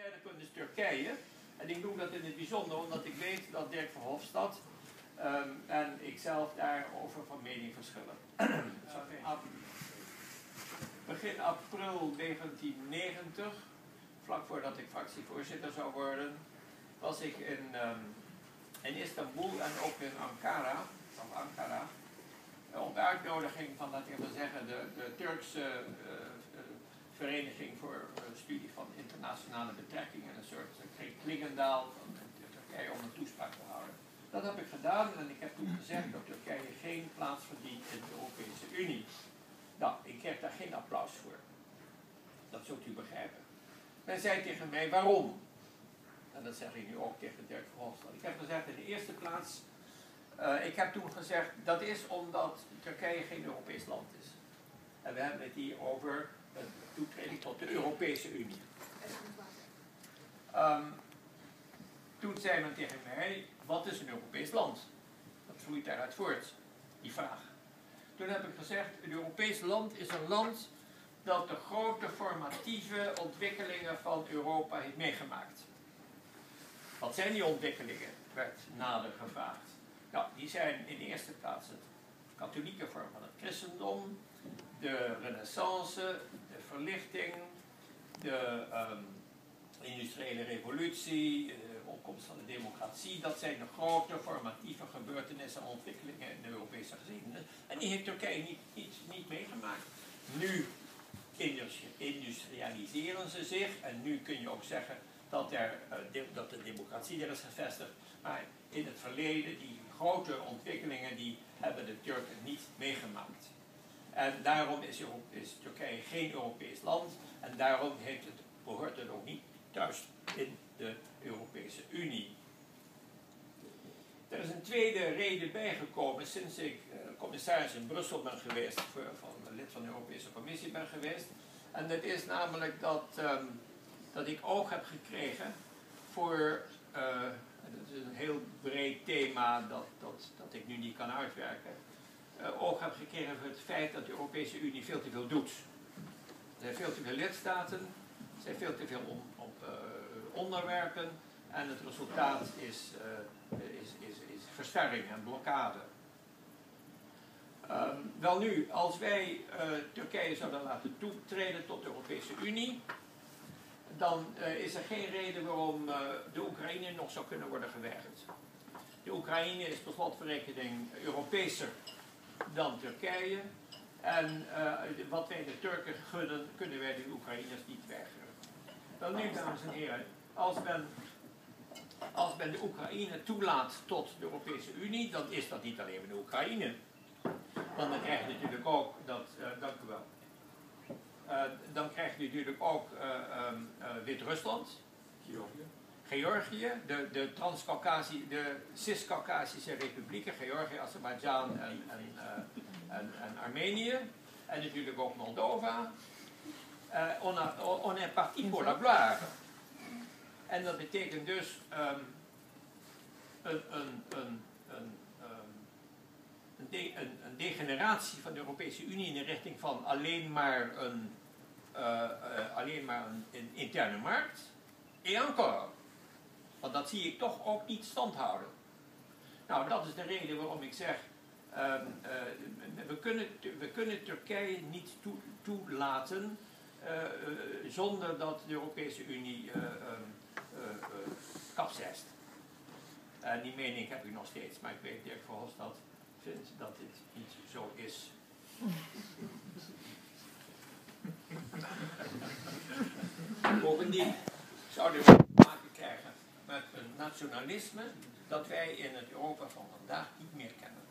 derde punt is Turkije. En ik doe dat in het bijzonder omdat ik weet dat Dirk Verhofstadt en ikzelf daarover van mening verschillen. Begin april 1990, vlak voordat ik fractievoorzitter zou worden, was ik in Istanbul en ook in Ankara, op uitnodiging van, laat ik even zeggen, de Turkse Vereniging voor Studie van Internationale Betrekkingen, een soort Klingendaal van Turkije, om een toespraak te houden. Dat heb ik gedaan en ik heb toen gezegd dat Turkije geen plaats verdient in de Europese Unie. Nou, ik kreeg daar geen applaus voor. Dat zult u begrijpen. Men zei tegen mij, waarom? En dat zeg ik nu ook tegen Dirk Verhofstadt. Ik heb gezegd, in de eerste plaats, ik heb toen gezegd, dat is omdat Turkije geen Europees land is. En we hebben het hier over de toetreding tot de Europese Unie. Toen zei men tegen mij, wat is een Europees land? Dat vloeit daaruit voort, die vraag. Toen heb ik gezegd, een Europees land is een land dat de grote formatieve ontwikkelingen van Europa heeft meegemaakt. Wat zijn die ontwikkelingen? Werd nader gevraagd. Nou, die zijn in de eerste plaats het katholieke vorm van het christendom, de renaissance, de verlichting, de industriële revolutie, de opkomst van de democratie. Dat zijn de grote formatieve gebeurtenissen en ontwikkelingen in de Europese geschiedenis. En die heeft Turkije niet meegemaakt. Nu industrialiseren ze zich en nu kun je ook zeggen dat de democratie er is gevestigd. Maar in het verleden, die grote ontwikkelingen, die hebben de Turken niet meegemaakt. En daarom is Turkije geen Europees land en daarom behoort het ook niet thuis in de Europese Unie. Er is een tweede reden bijgekomen sinds ik commissaris in Brussel ben geweest, lid van de Europese Commissie ben geweest. En dat is namelijk dat ik oog heb gekregen voor, dat is een heel breed thema dat ik nu niet kan uitwerken, oog heb gekregen voor het feit dat de Europese Unie veel te veel doet. Er zijn veel te veel lidstaten, er zijn veel te veel onderwerpen en het resultaat is verstarring en blokkade. Welnu, als wij Turkije zouden laten toetreden tot de Europese Unie, dan is er geen reden waarom de Oekraïne nog zou kunnen worden geweigerd. De Oekraïne is per slotverrekening Europeeser dan Turkije. En wat wij de Turken gunnen, kunnen wij de Oekraïners niet weigeren. Welnu, dames en heren, als men de Oekraïne toelaat tot de Europese Unie, dan is dat niet alleen maar de Oekraïne. Want dan krijg je natuurlijk ook, dank u wel, dan krijg je natuurlijk ook Wit-Rusland, Georgië, de Cis-Caucasische republieken, Georgië, Azerbeidzjan en Armenië, en natuurlijk ook Moldova. On est parti pour la gloire. En dat betekent dus een degeneratie van de Europese Unie in de richting van alleen maar een interne markt. Et encore. Want dat zie ik toch ook niet standhouden. Nou, dat is de reden waarom ik zeg, we kunnen Turkije niet toelaten zonder dat de Europese Unie kapseist. En die mening heb ik nog steeds, maar ik weet Dirk Verhofstadt vindt dat dit niet zo is. Bovendien zouden we te maken krijgen met een nationalisme dat wij in het Europa van vandaag niet meer kennen.